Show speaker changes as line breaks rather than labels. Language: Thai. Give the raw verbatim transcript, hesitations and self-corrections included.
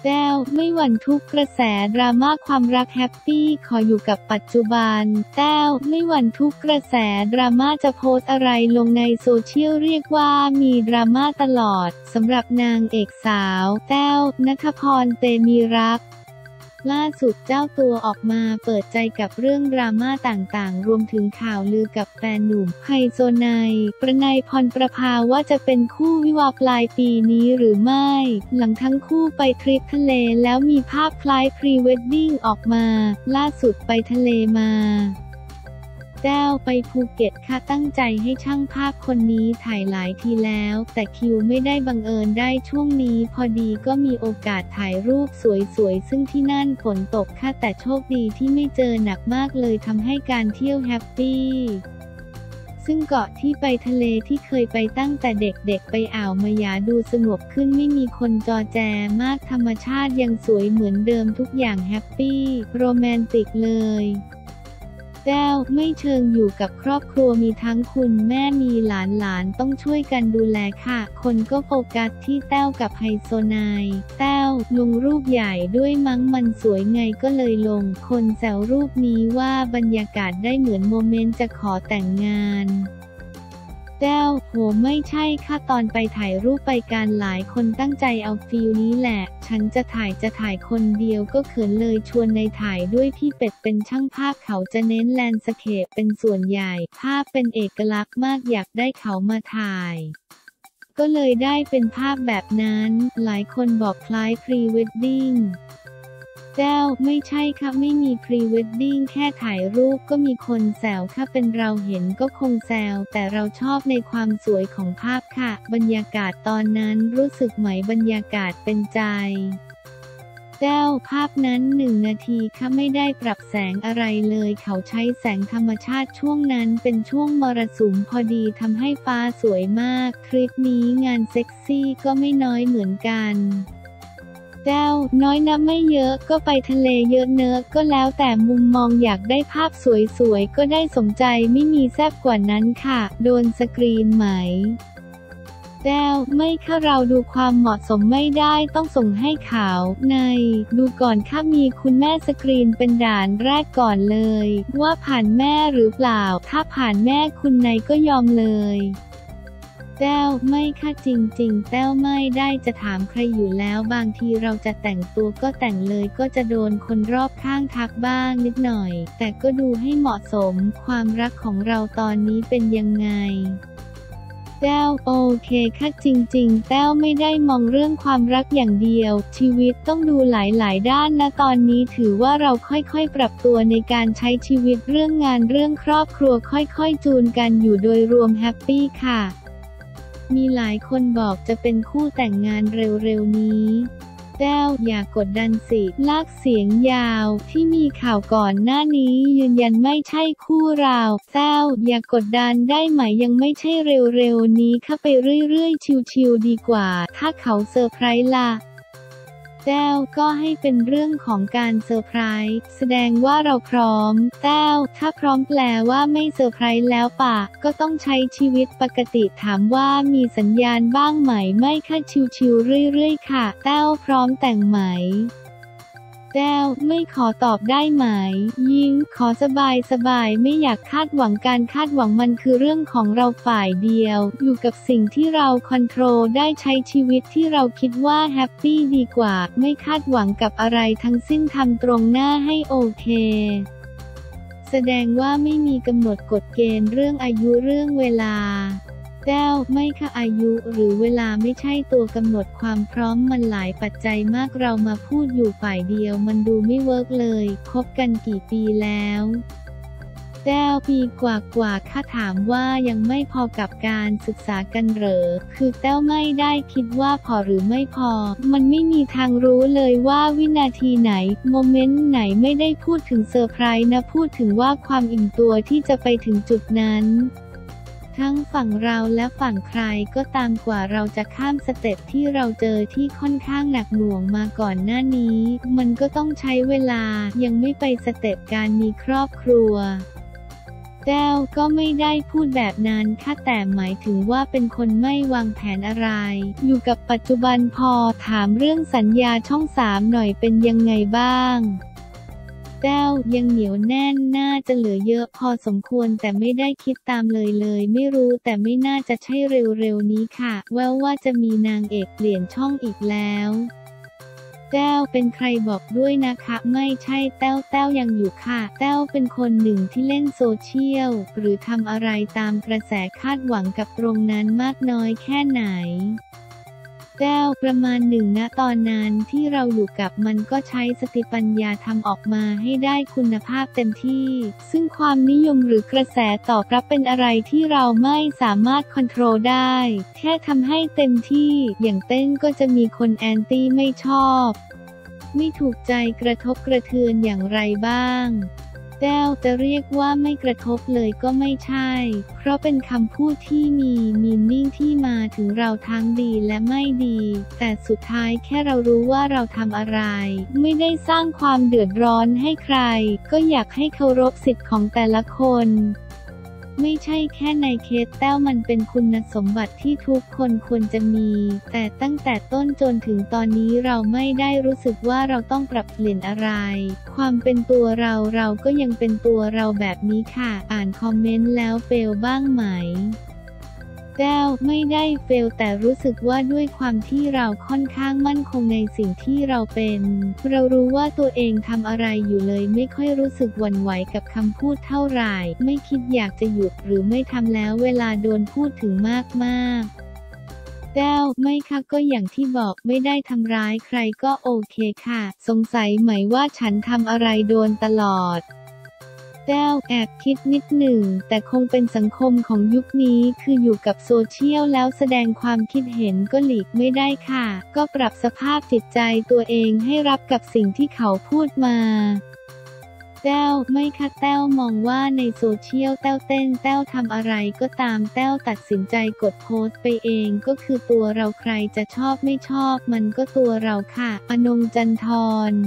แต้วไม่หวั่นทุกกระแสดราม่าความรักแฮปปี้ขออยู่กับปัจจุบันแต้วไม่หวั่นทุกกระแสดราม่าจะโพสต์อะไรลงในโซเชียลเรียกว่ามีดราม่าตลอดสำหรับนางเอกสาวแต้วณัฐพร เตมีรักล่าสุดเจ้าตัวออกมาเปิดใจกับเรื่องดราม่าต่างๆรวมถึงข่าวลือกับแฟนหนุ่มไฮโซไนประนัยพรประภาว่าจะเป็นคู่วิวาห์ปลายปีนี้หรือไม่หลังทั้งคู่ไปทริปทะเลแล้วมีภาพคล้ายพรีเวดดิ้งออกมาล่าสุดไปทะเลมาแต้วไปภูเก็ตค่ะตั้งใจให้ช่างภาพคนนี้ถ่ายหลายทีแล้วแต่คิวไม่ได้บังเอิญได้ช่วงนี้พอดีก็มีโอกาสถ่ายรูปสวยๆซึ่งที่นั่นฝนตกค่ะแต่โชคดีที่ไม่เจอหนักมากเลยทำให้การเที่ยวแฮปปี้ซึ่งเกาะที่ไปทะเลที่เคยไปตั้งแต่เด็กๆไปอ่าวมายาดูสงบขึ้นไม่มีคนจอแจมากธรรมชาติยังสวยเหมือนเดิมทุกอย่างแฮปปี้โรแมนติกเลยแต้วไม่เชิงอยู่กับครอบครัวมีทั้งคุณแม่มีหลานๆต้องช่วยกันดูแลค่ะคนก็โฟกัสที่แต้วกับไฮโซไนแต้วลงรูปใหญ่ด้วยมั้งมันสวยไงก็เลยลงคนแซวรูปนี้ว่าบรรยากาศได้เหมือนโมเมนต์จะขอแต่งงานแต้วโหไม่ใช่ค่ะตอนไปถ่ายรูปไปการหลายคนตั้งใจเอาฟีลนี้แหละฉันจะถ่ายจะถ่ายคนเดียวก็เขินเลยชวนในถ่ายด้วยพี่เป็ดเป็นช่างภาพเขาจะเน้นแลนด์สเคปเป็นส่วนใหญ่ภาพเป็นเอกลักษณ์มากอยากได้เขามาถ่ายก็เลยได้เป็นภาพแบบนั้นหลายคนบอกคล้ายพรีเวดดิ้งแต้วไม่ใช่ค่ะไม่มีพรีเวดดิ้งแค่ถ่ายรูปก็มีคนแซวค่ะเป็นเราเห็นก็คงแซวแต่เราชอบในความสวยของภาพค่ะบรรยากาศตอนนั้นรู้สึกไหมบรรยากาศเป็นใจแต้วภาพนั้นหนึ่งนาทีค่ะไม่ได้ปรับแสงอะไรเลยเขาใช้แสงธรรมชาติช่วงนั้นเป็นช่วงมรสุมพอดีทำให้ฟ้าสวยมากคลิปนี้งานเซ็กซี่ก็ไม่น้อยเหมือนกันแต้วน้อยนะไม่เยอะก็ไปทะเลเยอะเนอะก็แล้วแต่มุมมองอยากได้ภาพสวยๆก็ได้สมใจไม่มีแซ่บกว่านั้นค่ะโดนสกรีนไหมแต้วไม่ค่ะเราดูความเหมาะสมไม่ได้ต้องส่งให้เขาในดูก่อนค่ะมีคุณแม่สกรีนเป็นด่านแรกก่อนเลยว่าผ่านแม่หรือเปล่าถ้าผ่านแม่คุณในก็ยอมเลยแต้วไม่ค่ะจริงๆแต้วไม่ได้จะถามใครอยู่แล้วบางทีเราจะแต่งตัวก็แต่งเลยก็จะโดนคนรอบข้างทักบ้างนิดหน่อยแต่ก็ดูให้เหมาะสมความรักของเราตอนนี้เป็นยังไงแต้วโอเคค่ะจริงๆแต้วไม่ได้มองเรื่องความรักอย่างเดียวชีวิตต้องดูหลายๆด้านนะตอนนี้ถือว่าเราค่อยๆปรับตัวในการใช้ชีวิตเรื่องงานเรื่องครอบครัวค่อยๆจูนกันอยู่โดยรวมแฮปปี้ค่ะมีหลายคนบอกจะเป็นคู่แต่งงานเร็วๆนี้แต้วอย่ากดดันสิลากเสียงยาวที่มีข่าวก่อนหน้านี้ยืนยันไม่ใช่คู่เราแต้วอย่ากดดันได้ไหมยังไม่ใช่เร็วๆนี้ค่ะไปเรื่อยๆชิวๆดีกว่าถ้าเขาเซอร์ไพรส์ล่ะแต้วก็ให้เป็นเรื่องของการเซอร์ไพรส์แสดงว่าเราพร้อมแต้วถ้าพร้อมแปลว่าไม่เซอร์ไพรส์แล้วป่ะก็ต้องใช้ชีวิตปกติถามว่ามีสัญญาณบ้างไหมไม่ค่ะชิวๆเรื่อยๆค่ะแต้วพร้อมแต่งไหมแต้วไม่ขอตอบได้ไหมยิ้มขอสบายสบายไม่อยากคาดหวังการคาดหวังมันคือเรื่องของเราฝ่ายเดียวอยู่กับสิ่งที่เราคอนโทรลได้ใช้ชีวิตที่เราคิดว่าแฮปปี้ดีกว่าไม่คาดหวังกับอะไรทั้งสิ้นทำตรงหน้าให้โอเคแสดงว่าไม่มีกำหนดกฎเกณฑ์เรื่องอายุเรื่องเวลาแต้วไม่ค่ะอายุหรือเวลาไม่ใช่ตัวกำหนดความพร้อมมันหลายปัจจัยมากเรามาพูดอยู่ฝ่ายเดียวมันดูไม่เวิร์กเลยคบกันกี่ปีแล้วแต้วปีกว่าๆค่ะถามว่ายังไม่พอกับการศึกษากันเหรอคือแต้วไม่ได้คิดว่าพอหรือไม่พอมันไม่มีทางรู้เลยว่าวินาทีไหนโมเมนต์ไหนไม่ได้พูดถึงเซอร์ไพรส์นะพูดถึงว่าความอิ่มตัวที่จะไปถึงจุดนั้นทั้งฝั่งเราและฝั่งใครก็ตามกว่าเราจะข้ามสเต็ปที่เราเจอที่ค่อนข้างหนักหน่วงมาก่อนหน้านี้มันก็ต้องใช้เวลายังไม่ไปสเต็ปการมีครอบครัวแต้วก็ไม่ได้พูดแบบนั้นค่ะแต่หมายถึงว่าเป็นคนไม่วางแผนอะไรอยู่กับปัจจุบันพอถามเรื่องสัญญาช่องสามหน่อยเป็นยังไงบ้างแต้วยังเหนียวแน่นน่าจะเหลือเยอะพอสมควรแต่ไม่ได้คิดตามเลยเลยไม่รู้แต่ไม่น่าจะใช่เร็วๆนี้ค่ะแววว่าจะมีนางเอกเปลี่ยนช่องอีกแล้วแต้วเป็นใครบอกด้วยนะคะไม่ใช่แต้วแต้วยังอยู่ค่ะแต้วเป็นคนหนึ่งที่เล่นโซเชียลหรือทำอะไรตามกระแสคาดหวังกับตรงนั้นมากน้อยแค่ไหนแต้วประมาณหนึ่งณตอนนั้นที่เราอยู่กับมันก็ใช้สติปัญญาทำออกมาให้ได้คุณภาพเต็มที่ซึ่งความนิยมหรือกระแสตอบรับเป็นอะไรที่เราไม่สามารถควบคุมได้แค่ทำให้เต็มที่อย่างเต้นก็จะมีคนแอนตี้ไม่ชอบไม่ถูกใจกระทบกระเทือนอย่างไรบ้างแต้วจะเรียกว่าไม่กระทบเลยก็ไม่ใช่เพราะเป็นคำพูดที่มีมีนิ่งที่มาถึงเราทั้งดีและไม่ดีแต่สุดท้ายแค่เรารู้ว่าเราทำอะไรไม่ได้สร้างความเดือดร้อนให้ใครก็อยากให้เคารพสิทธิ์ของแต่ละคนไม่ใช่แค่ในเคสแต้วมันเป็นคุณสมบัติที่ทุกคนควรจะมีแต่ตั้งแต่ต้นจนถึงตอนนี้เราไม่ได้รู้สึกว่าเราต้องปรับเปลี่ยนอะไรความเป็นตัวเราเราก็ยังเป็นตัวเราแบบนี้ค่ะอ่านคอมเมนต์แล้วเฟลบ้างไหมแต้วไม่ได้เฟลแต่รู้สึกว่าด้วยความที่เราค่อนข้างมั่นคงในสิ่งที่เราเป็นเรารู้ว่าตัวเองทำอะไรอยู่เลยไม่ค่อยรู้สึกหวั่นไหวกับคำพูดเท่าไหร่ไม่คิดอยากจะหยุดหรือไม่ทำแล้วเวลาโดนพูดถึงมากๆแต้วไม่ค่ะก็อย่างที่บอกไม่ได้ทำร้ายใครก็โอเคค่ะสงสัยไหมว่าฉันทำอะไรโดนตลอดแต้วแอบคิดนิดหนึ่งแต่คงเป็นสังคมของยุคนี้คืออยู่กับโซเชียลแล้วแสดงความคิดเห็นก็หลีกไม่ได้ค่ะก็ปรับสภาพจิตใจตัวเองให้รับกับสิ่งที่เขาพูดมาแต้วไม่ค่ะแต้วมองว่าในโซเชียลแต้วเต้นแต้วทำอะไรก็ตามแต้วตัดสินใจกดโพสต์ไปเองก็คือตัวเราใครจะชอบไม่ชอบมันก็ตัวเราค่ะอนงจันทร์